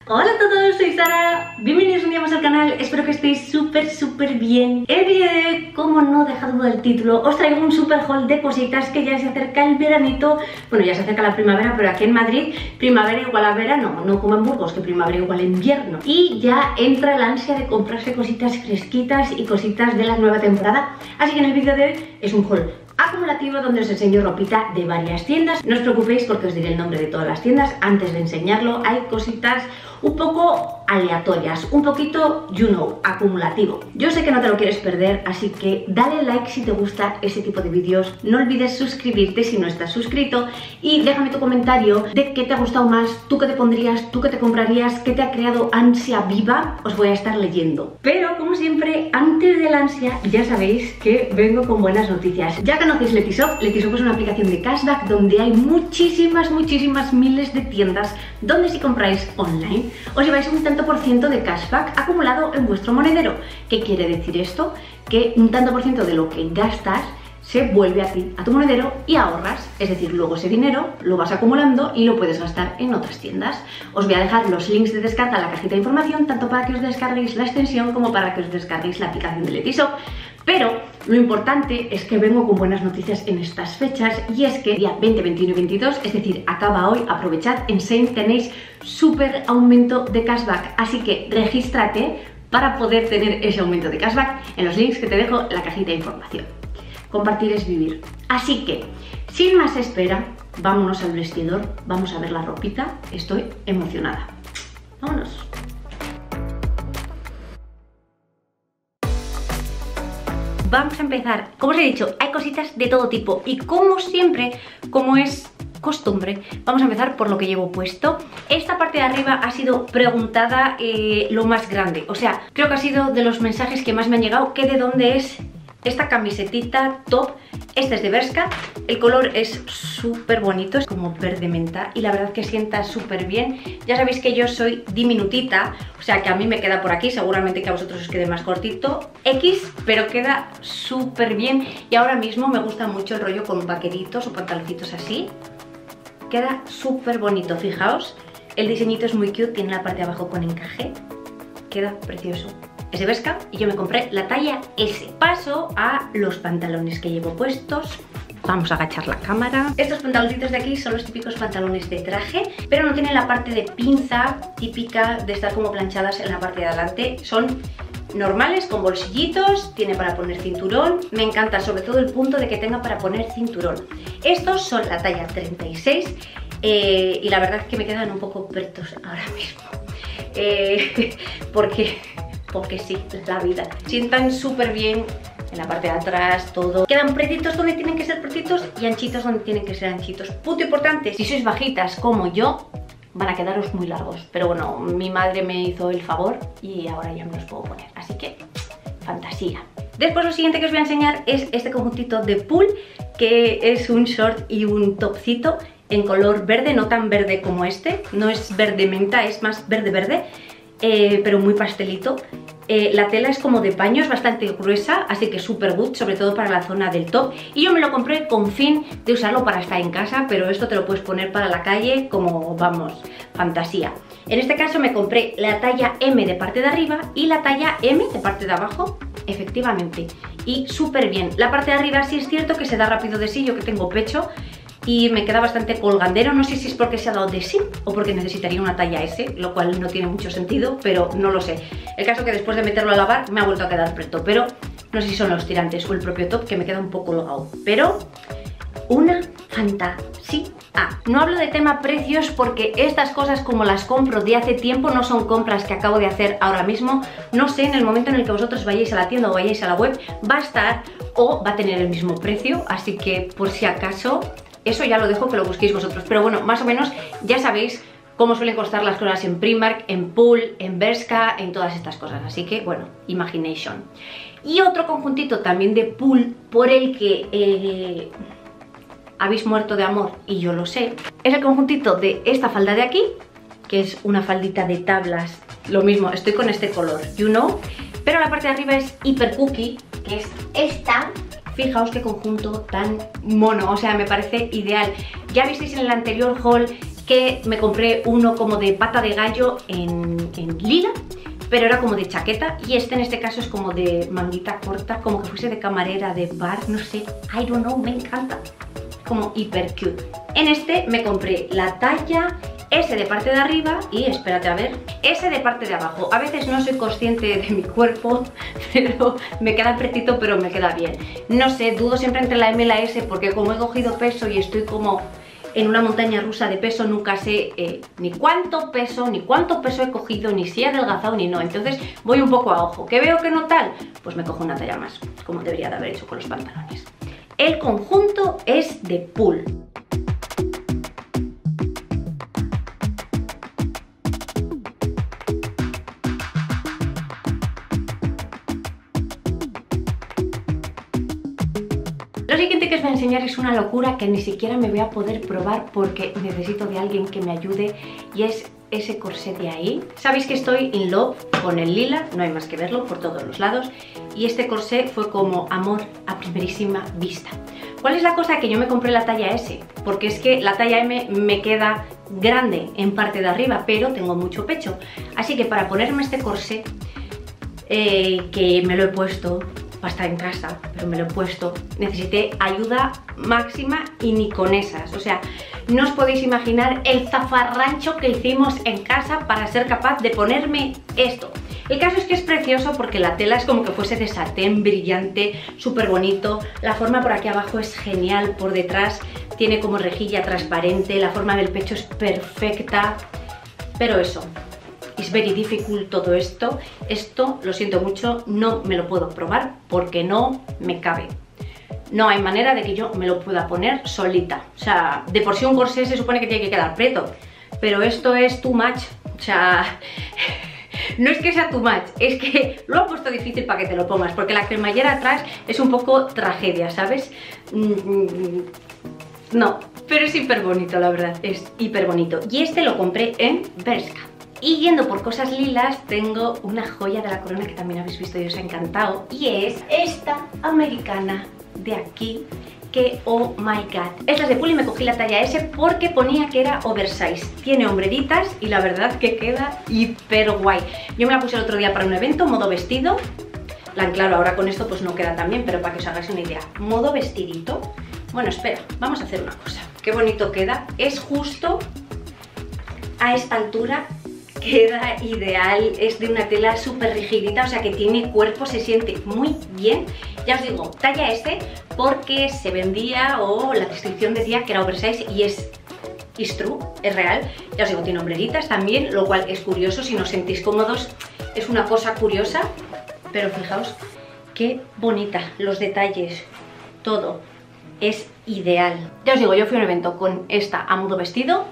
Hola a todos, soy Sara, bienvenidos un día más al canal, espero que estéis súper bien. El vídeo de hoy, como no deja duda el título, os traigo un super haul de cositas que ya se acerca el veranito. Bueno, ya se acerca la primavera, pero aquí en Madrid, primavera igual a verano, no como en Burgos, que primavera igual a invierno. Y ya entra el ansia de comprarse cositas fresquitas y cositas de la nueva temporada. Así que en el vídeo de hoy es un haul acumulativo donde os enseño ropita de varias tiendas. No os preocupéis porque os diré el nombre de todas las tiendas antes de enseñarlo. Hay cositas un poco aleatorias, un poquito, you know, acumulativo. Yo sé que no te lo quieres perder, así que dale like si te gusta ese tipo de vídeos. No olvides suscribirte si no estás suscrito y déjame tu comentario de qué te ha gustado más, tú qué te pondrías, tú qué te comprarías, qué te ha creado ansia viva. Os voy a estar leyendo. Pero como siempre, antes del ansia, ya sabéis que vengo con buenas noticias. Ya conocéis Letishop. Letishop es una aplicación de cashback donde hay muchísimas miles de tiendas donde si compráis online os lleváis un tanto por ciento de cashback acumulado en vuestro monedero. ¿Qué quiere decir esto? Que un tanto por ciento de lo que gastas se vuelve a ti, a tu monedero, y ahorras. Es decir, luego ese dinero lo vas acumulando y lo puedes gastar en otras tiendas. Os voy a dejar los links de descarga en la cajita de información, tanto para que os descarguéis la extensión como para que os descarguéis la aplicación de Letishop. Pero lo importante es que vengo con buenas noticias en estas fechas, y es que día 20, 21 y 22, es decir, acaba hoy, aprovechad, en Shein tenéis súper aumento de cashback, así que regístrate para poder tener ese aumento de cashback en los links que te dejo en la cajita de información. Compartir es vivir. Así que, sin más espera, vámonos al vestidor, vamos a ver la ropita, estoy emocionada. Vámonos. Vamos a empezar. Como os he dicho, hay cositas de todo tipo y como siempre, como es costumbre, vamos a empezar por lo que llevo puesto. Esta parte de arriba ha sido preguntada lo más grande, o sea, creo que ha sido de los mensajes que más me han llegado, que de dónde es esta camisetita top. Este es de Bershka, el color es súper bonito, es como verde menta y la verdad que sienta súper bien. Ya sabéis que yo soy diminutita, o sea que a mí me queda por aquí, seguramente que a vosotros os quede más cortito, X, pero queda súper bien. Y ahora mismo me gusta mucho el rollo con vaqueritos o pantaloncitos así, queda súper bonito, fijaos, el diseñito es muy cute, tiene la parte de abajo con encaje, queda precioso. Es de Bershka y yo me compré la talla S. Paso a los pantalones que llevo puestos. Vamos a agachar la cámara. Estos pantaloncitos de aquí son los típicos pantalones de traje, pero no tienen la parte de pinza típica de estar como planchadas en la parte de adelante. Son normales, con bolsillitos, tiene para poner cinturón. Me encanta sobre todo el punto de que tenga para poner cinturón. Estos son la talla 36 y la verdad es que me quedan un poco pretos ahora mismo. Porque sí, la vida. Sientan súper bien en la parte de atrás, todo. Quedan pretitos donde tienen que ser pretitos y anchitos donde tienen que ser anchitos. Punto importante, si sois bajitas como yo, van a quedaros muy largos. Pero bueno, mi madre me hizo el favor y ahora ya me los puedo poner. Así que, fantasía. Después lo siguiente que os voy a enseñar es este conjuntito de pool, que es un short y un topcito en color verde, no tan verde como este. No es verde menta, es más verde, pero muy pastelito. La tela es como de paño, es bastante gruesa, así que súper good, sobre todo para la zona del top. Y yo me lo compré con fin de usarlo para estar en casa, pero esto te lo puedes poner para la calle como, vamos, fantasía. En este caso me compré la talla M de parte de arriba y la talla M de parte de abajo, efectivamente. Y súper bien. La parte de arriba sí es cierto que se da rápido de sí, yo que tengo pecho, y me queda bastante colgandero. No sé si es porque se ha dado de sí o porque necesitaría una talla S, lo cual no tiene mucho sentido, pero no lo sé. El caso es que después de meterlo a lavar me ha vuelto a quedar preto, pero no sé si son los tirantes o el propio top que me queda un poco holgado, pero una fantasía. No hablo de tema precios porque estas cosas, como las compro de hace tiempo, no son compras que acabo de hacer ahora mismo. No sé, en el momento en el que vosotros vayáis a la tienda o vayáis a la web, va a estar o va a tener el mismo precio, así que por si acaso, eso ya lo dejo que lo busquéis vosotros. Pero bueno, más o menos ya sabéis cómo suelen costar las cosas en Primark, en Pool, en Bershka, en todas estas cosas. Así que, bueno, imagination. Y otro conjuntito también de Pool, por el que habéis muerto de amor, y yo lo sé, es el conjuntito de esta falda de aquí, que es una faldita de tablas. Lo mismo, estoy con este color, you know, pero la parte de arriba es hiper cookie, que es esta. Fijaos qué conjunto tan mono, o sea, me parece ideal. Ya visteis en el anterior haul que me compré uno como de pata de gallo en lila, pero era como de chaqueta, y este en este caso es como de manguita corta, como que fuese de camarera, de bar, no sé, I don't know, me encanta, como hiper cute. En este me compré la talla S de parte de arriba y, espérate a ver, S de parte de abajo. A veces no soy consciente de mi cuerpo, pero me queda apretito, pero me queda bien. No sé, dudo siempre entre la M y la S, porque como he cogido peso y estoy como en una montaña rusa de peso, nunca sé ni cuánto peso he cogido, ni si he adelgazado ni no. Entonces voy un poco a ojo. ¿Que veo que no tal? Pues me cojo una talla más, como debería de haber hecho con los pantalones. El conjunto es de Pull. Lo siguiente que os voy a enseñar es una locura que ni siquiera me voy a poder probar porque necesito de alguien que me ayude, y es ese corsé de ahí. Sabéis que estoy in love con el lila, no hay más que verlo por todos los lados, y este corsé fue como amor a primerísima vista. ¿Cuál es la cosa? Que yo me compré la talla S, porque es que la talla M me queda grande en parte de arriba, pero tengo mucho pecho. Así que para ponerme este corsé, que me lo he puesto, estar en casa, pero me lo he puesto, necesité ayuda máxima, y ni con esas. O sea, no os podéis imaginar el zafarrancho que hicimos en casa para ser capaz de ponerme esto. El caso es que es precioso porque la tela es como que fuese de satén brillante, súper bonito. La forma por aquí abajo es genial, por detrás tiene como rejilla transparente, la forma del pecho es perfecta, pero eso, es very difficult todo esto. Esto, lo siento mucho, no me lo puedo probar porque no me cabe. No hay manera de que yo me lo pueda poner solita. O sea, de por sí un corsé se supone que tiene que quedar preto, pero esto es too much. O sea, no es que sea too much, es que lo ha puesto difícil para que te lo pongas, porque la cremallera atrás es un poco tragedia, ¿sabes? No, pero es hiper bonito, la verdad, es hiper bonito. Y este lo compré en Bershka. Y yendo por cosas lilas, tengo una joya de la corona que también habéis visto y os ha encantado, y es esta americana de aquí, que oh my god. Esta es de Pull y me cogí la talla S porque ponía que era oversize. Tiene hombreritas y la verdad que queda hiper guay. Yo me la puse el otro día para un evento, modo vestido. Claro, ahora con esto pues no queda tan bien, pero para que os hagáis una idea, modo vestidito. Bueno, espera, vamos a hacer una cosa. Qué bonito queda, es justo a esta altura. Queda ideal, es de una tela súper rigidita, o sea que tiene cuerpo, se siente muy bien. Ya os digo, talla S porque se vendía, o la descripción decía que era oversize, y es true, es real. Ya os digo, tiene hombreritas también, lo cual es curioso. Si no os sentís cómodos, es una cosa curiosa, pero fijaos qué bonita, los detalles, todo es ideal. Ya os digo, yo fui a un evento con esta a modo vestido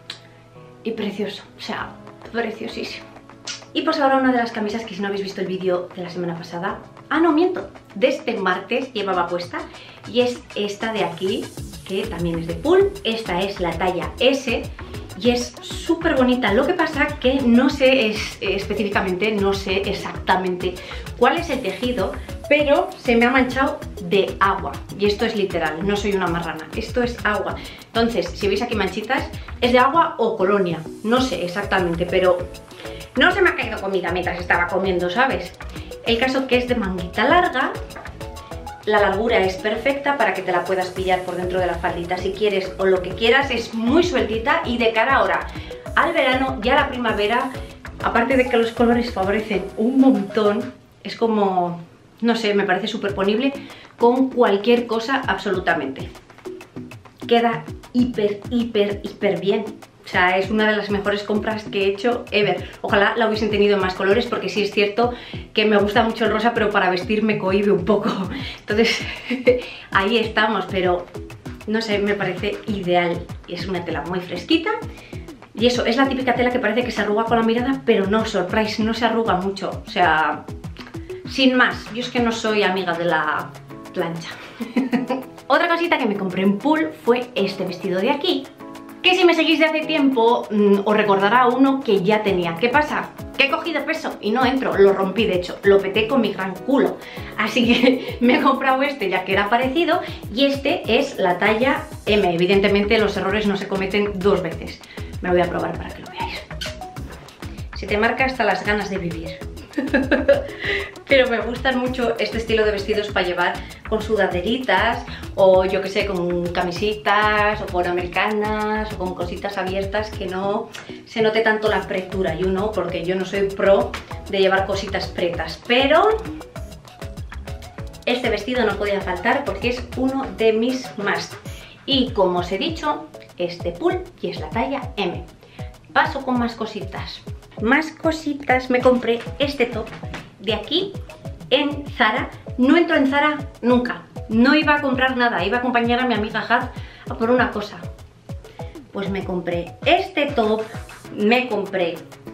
y precioso, o sea, preciosísimo. Y pues ahora una de las camisas que, si no habéis visto el vídeo de la semana pasada, no miento, de este martes llevaba puesta, y es esta de aquí, que también es de Pull. Esta es la talla S y es súper bonita. Lo que pasa que no sé específicamente, no sé exactamente cuál es el tejido, pero se me ha manchado de agua, y esto es literal, no soy una marrana, esto es agua. Entonces, si veis aquí manchitas, es de agua o colonia, no sé exactamente, pero no se me ha caído comida mientras estaba comiendo, ¿sabes? El caso que es de manguita larga, la largura es perfecta para que te la puedas pillar por dentro de la faldita si quieres, o lo que quieras, es muy sueltita, y de cara ahora al verano y a la primavera, aparte de que los colores favorecen un montón, es como, no sé, me parece súper ponible con cualquier cosa absolutamente. Queda hiper bien. O sea, es una de las mejores compras que he hecho ever. Ojalá la hubiesen tenido en más colores, porque sí es cierto que me gusta mucho el rosa, pero para vestir me cohíbe un poco. Entonces, ahí estamos, pero no sé, me parece ideal. Es una tela muy fresquita. Y eso, es la típica tela que parece que se arruga con la mirada, pero no, surprise, no se arruga mucho. O sea, sin más, yo es que no soy amiga de la plancha. Otra cosita que me compré en Pull fue este vestido de aquí, Que si me seguís de hace tiempo, os recordará uno que ya tenía. ¿Qué pasa? Que he cogido peso y no entro, lo rompí, de hecho, lo peté con mi gran culo. Así que me he comprado este ya que era parecido, y este es la talla M. Evidentemente los errores no se cometen dos veces. Me lo voy a probar para que lo veáis. Se te marca hasta las ganas de vivir. Pero me gustan mucho este estilo de vestidos para llevar con sudaderitas o yo que sé, con camisitas o con americanas o con cositas abiertas, que no se note tanto la apretura, porque yo no soy pro de llevar cositas pretas, pero este vestido no podía faltar porque es uno de mis must. Y como os he dicho, es de Pull y es la talla M. Paso con más cositas. Me compré este top de aquí en Zara. No entro en Zara nunca, no iba a comprar nada, iba a acompañar a mi amiga Haz a por una cosa. Pues me compré este top, me compré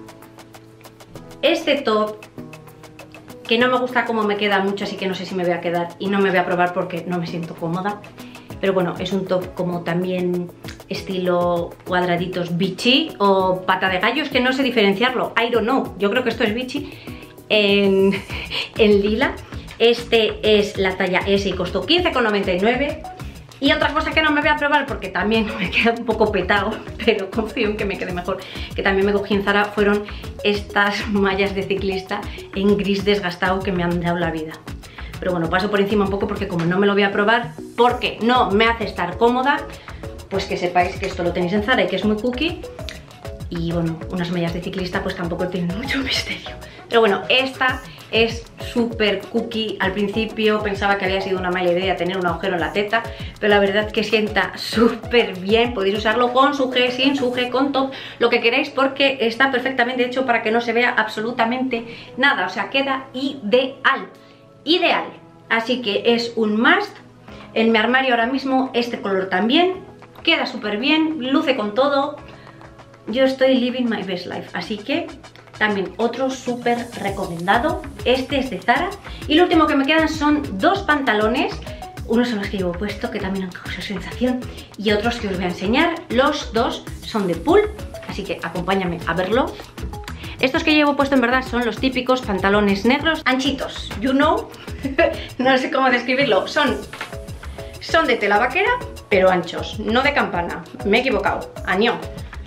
este top, que no me gusta cómo me queda mucho, así que no sé si me voy a quedar y no me voy a probar porque no me siento cómoda. Pero bueno, es un top como también estilo cuadraditos bichi o pata de gallo, es que no sé diferenciarlo, I don't know, yo creo que esto es bichi en lila. Este es la talla S y costó 15,99. Y otra cosa que no me voy a probar porque también me queda un poco petado, pero confío en que me quede mejor, que también me cogí en Zara, fueron estas mallas de ciclista en gris desgastado que me han dado la vida. Pero bueno, paso por encima un poco porque como no me lo voy a probar, porque no me hace estar cómoda, pues que sepáis que esto lo tenéis en Zara y que es muy cookie. Y bueno, unas mallas de ciclista pues tampoco tienen mucho misterio. Pero bueno, esta es súper cookie. Al principio pensaba que había sido una mala idea tener un agujero en la teta, pero la verdad que sienta súper bien. Podéis usarlo con suje, sin suje, con top, lo que queráis, porque está perfectamente hecho para que no se vea absolutamente nada. O sea, queda ideal, ideal. Así que es un must. En mi armario ahora mismo este color también. Queda súper bien, luce con todo. Yo estoy living my best life, así que también otro súper recomendado. Este es de Zara. Y lo último que me quedan son dos pantalones. Unos son los que llevo puesto, que también han causado sensación, y otros que os voy a enseñar. Los dos son de Pull, así que acompáñame a verlo. Estos que llevo puesto en verdad son los típicos pantalones negros, anchitos, you know. No sé cómo describirlo. Son de tela vaquera, pero anchos, no de campana. Me he equivocado, año.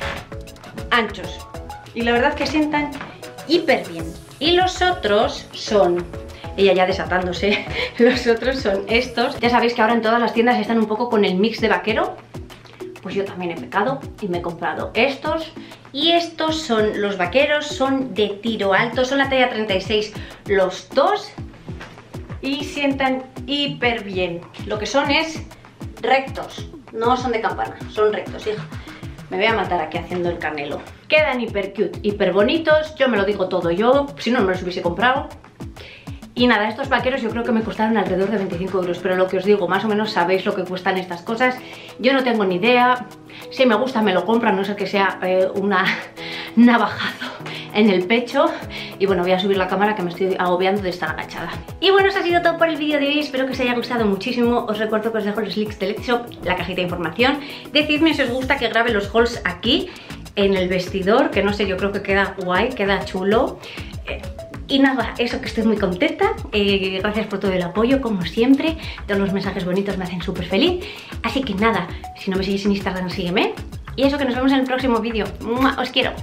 Anchos. Y la verdad que sientan hiper bien. Y los otros son, ella ya desatándose, los otros son estos. Ya sabéis que ahora en todas las tiendas están un poco con el mix de vaquero. Pues yo también he pecado y me he comprado estos. Y estos son los vaqueros, son de tiro alto, son la talla 36 los dos. Y sientan hiper bien. Lo que son es rectos, no son de campana, son rectos, hija. Me voy a matar aquí haciendo el canelo. Quedan hiper cute, hiper bonitos. Yo me lo digo todo yo, si no me los hubiese comprado. Y nada, estos vaqueros yo creo que me costaron alrededor de 25 euros. Pero lo que os digo, más o menos sabéis lo que cuestan estas cosas. Yo no tengo ni idea. Si me gusta me lo compro, a no ser que sea una navajazo en el pecho. Y bueno, voy a subir la cámara que me estoy agobiando de estar agachada. Y bueno, eso ha sido todo por el vídeo de hoy. Espero que os haya gustado muchísimo. Os recuerdo que os dejo los links del Etsy Shop, la cajita de información. Decidme si os gusta que grabe los hauls aquí en el vestidor, que no sé, yo creo que queda guay, queda chulo. Y nada, eso, que estoy muy contenta. Gracias por todo el apoyo, como siempre. Todos los mensajes bonitos me hacen súper feliz. Así que nada, si no me seguís en Instagram, sígueme. Y eso, que nos vemos en el próximo vídeo. Os quiero.